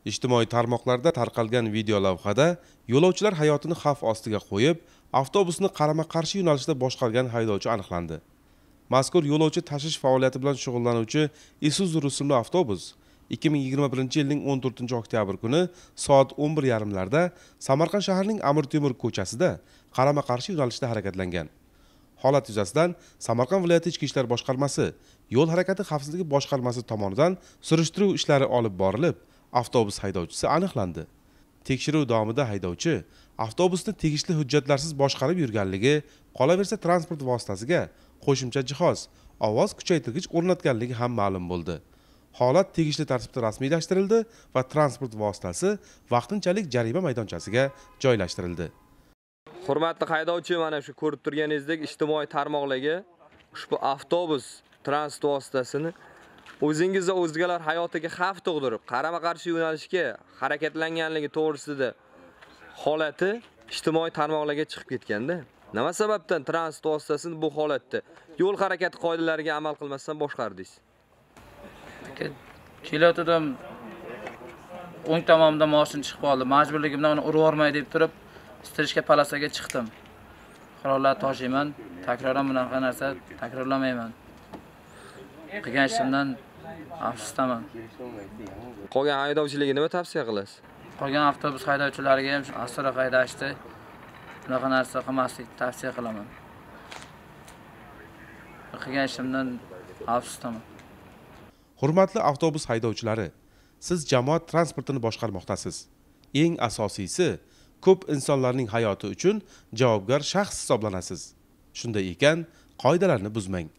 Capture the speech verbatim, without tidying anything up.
Ijtimoiy tarmoqlarda tarqalgan video lavhada yo'lovchilar hayotini xavf ostiga qo'yib, avtobusni qarama-qarshi yo'nalishda boshqargan haydovchi aniqlandi. Mazkur yo'lovchi tashish faoliyati bilan shug'ullanuvchi Isuzu rusumli avtobus ikki ming yigirma birinchi yilning o'n to'rtinchi oktyabr kuni soat o'n bir yarim larda Samarqand shahrining Amir Temur ko'chasida qarama-qarshi yo'nalishda harakatlangan. Holat yuzasidan Samarqand viloyati Ichki ishlar boshqarmasi yo'l harakati xavfsizligi boshqarmasi tomonidan surishtiruv ishlari olib borilib, avtobus haydovchisi aniqlandi. Tekshiruv davomida haydovchi avtobusni tegishli hujjatlarsiz boshqarib yurganligi, qolaversa transport vositasiga qo'shimcha jihoz, ovoz kuchaytirgich o'rnatganligi ham ma'lum bo'ldi. Holat tegishli tartibda rasmiylashtirildi va transport vositasi vaqtinchalik jarima maydonchasiga joylashtirildi. Hurmatli haydovchi, mana shu ko'rib turganingizdek ijtimoiy tarmoqlarga ushbu avtobus transport vositasini o'zingizda o'zgalar hayotiga xavf tug'dirib, qarama-qarshi yo'nalishga harakatlanganligi to'g'risida holati ijtimoiy tarmoqlarga chiqib ketganda, nima sababdan transport vositasini bu holatda yo'l harakati qoidalariga amal qilmasdan boshqardingiz? Kelayotdim, o'ng tomonimdan mashina chiqib qoldi. Majburligimdan uni urib yormay deb turib, strishka palasaga chiqdim. Qurollar toshiyman, takroran bunaqa narsa takrorlamayman. Qilgan ishimdan afsusdaman. Qolgan haydovchilarga nima tavsiya qilasiz? Qolgan avtobus haydovchilariga ham asra haydashdi. Bunaqa narsa qilmaslikni tavsiya qilaman. Qilgan ishimdan afsusdaman. Hurmatli avtobus haydovchilari, siz jamoat transportini boshqarmoqdasiz. Eng asosiysi, ko'p insonlarning hayoti uchun javobgar shaxs hisoblanasiz. Shunday ekan, qoidalarni buzmang.